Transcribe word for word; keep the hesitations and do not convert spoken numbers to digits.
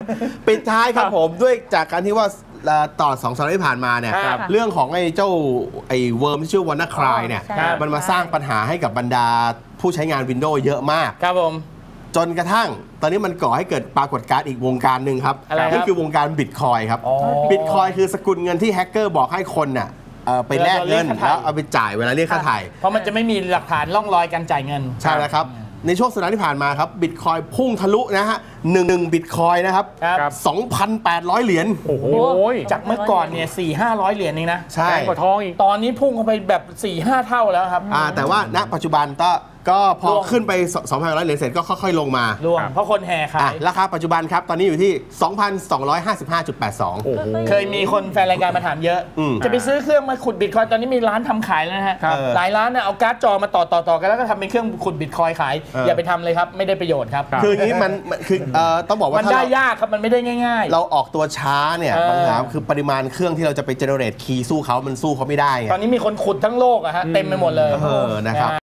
ปิดท้ายครับผมด้วยจากการที่ว่าต่อสองสัปดาห์ที่ผ่านมาเนี่ยเรื่องของไอ้เจ้าไอ้เวิร์มที่ชื่อวันนาคลายเนี่ยมันมาสร้างปัญหาให้กับบรรดาผู้ใช้งาน Windows เยอะมากครับผมจนกระทั่งตอนนี้มันก่อให้เกิดปรากฏการณ์อีกวงการหนึ่งครับนั่นคือวงการบิตคอยครับบิตคอยคือสกุลเงินที่แฮกเกอร์บอกให้คนน่ะไปแลกเงินแล้วเอาไปจ่ายเวลาเรียกค่าไถ่เพราะมันจะไม่มีหลักฐานร่องรอยการจ่ายเงินใช่แล้วครับในช่วงสัปดาห์ที่ผ่านมาครับบิตคอยพุ่งทะลุนะฮะหนึ่งหนึ่งบิตคอยนะครับ สองพันแปดร้อย เหรียญโอ้โหจากเมื่อก่อนเนี่ยสี่ห้าร้อยเหรียญนี่นะใช่กว่าทองอีกตอนนี้พุ่งเข้าไปแบบ สี่ห้า เท่าแล้วครับอ่าแต่ว่าณปัจจุบันก็ก็พอขึ้นไป สองพันแปดร้อย เหรียญเสร็จก็ค่อยๆลงมาลงเพราะคนแห่ขายราคาปัจจุบันครับตอนนี้อยู่ที่ สองพันสองร้อยห้าสิบห้าจุดแปดสองเคยมีคนแฟนรายการมาถามเยอะจะไปซื้อเครื่องมาขุดบิตคอยตอนนี้มีร้านทำขายแล้วนะฮะหลายร้านเนี่ยเอาการ์ดจอมาต่อต่อต่อกันแล้วก็ทำเป็นเครื่องขุดบิตคอยขายอย่าไปทำเลยครับไม่ได้ประโยชน์ครับคืออย่างนี้มันคือต้องบอกว่ามันได้ยากครับมันไม่ได้ง่ายๆเราออกตัวช้าเนี่ยปัญหาคือปริมาณเครื่องที่เราจะไปเจเนเรตคีย์สู้เขามันสู้เขาไม่ได้ตอนนี้มีคนขุดทั้งโลกอะฮะเต็มไปหมดเลยนะครับ